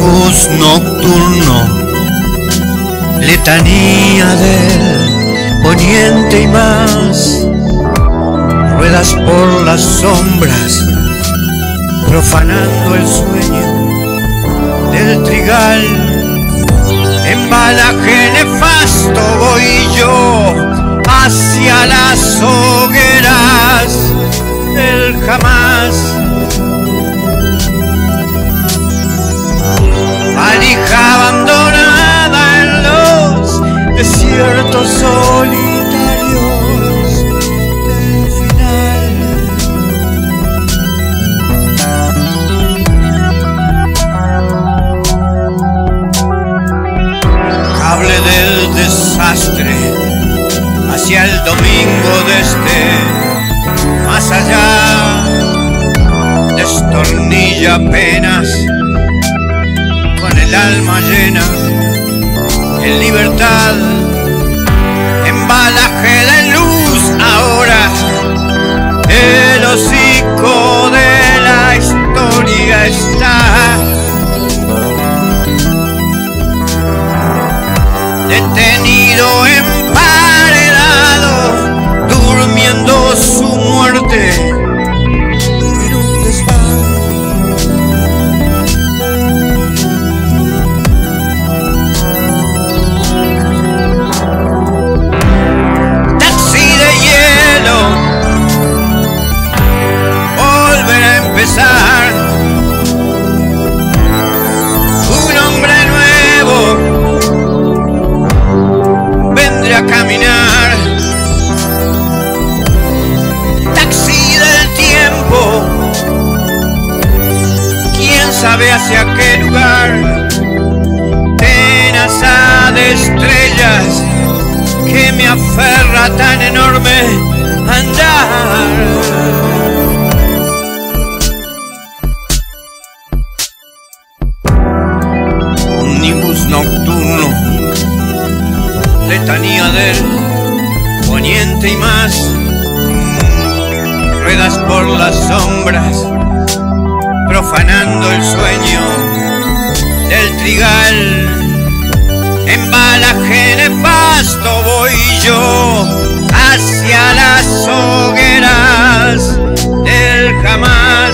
Ómnibus nocturno, letanía del poniente y más, ruedas por las sombras, profanando el sueño del trigal. Embalaje nefasto voy yo hacia las hogueras del jamás. Valija abandonada en los desiertos solitarios del final. Cable del desastre hacia el domingo de más allá, destornilla apenas con el alma llena en libertad. Embalaje de luz ahora, el hocico de la historia está detenido, emparedado, durmiendo su muerte en un desván. Taxi de hielo, volver a empezar. Un hombre nuevo vendrá a caminar. Taxi del tiempo, quién sabe hacia qué lugar. Tenaza de estrellas que me aferra tan enorme andar. Ómnibus nocturno, letanía del poniente y más, ruedas por las sombras, profanando el sueño del trigal. Embalaje nefasto voy yo hacia las hogueras del jamás.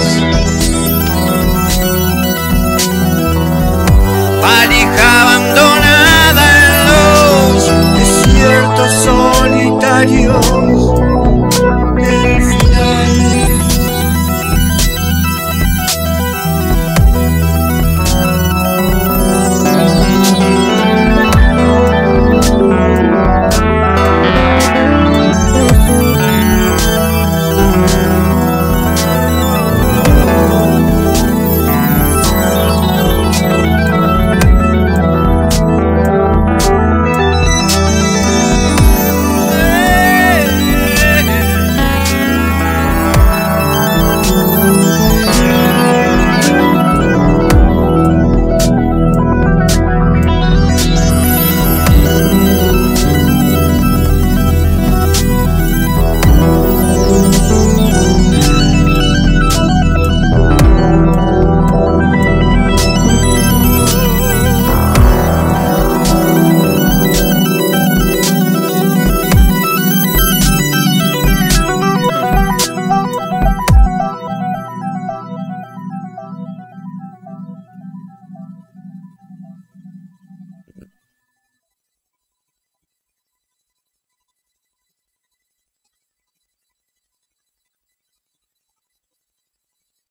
Valija abandonada en los desiertos solitarios